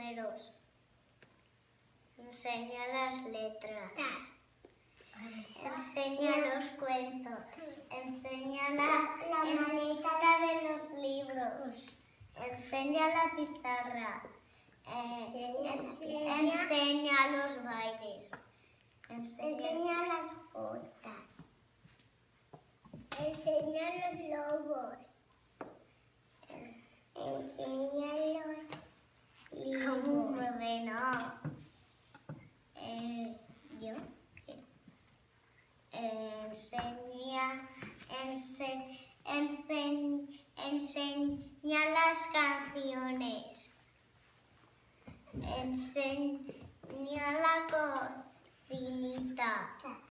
números. Enseña las letras. Enseña los cuentos. Enseña la manita de los libros. Enseña la pizarra. Enseña los bailes. Enseña las botas. Enseña los globos. Enseña los libros. Bueno, yo. Enseña las canciones. Enseña la cocinita.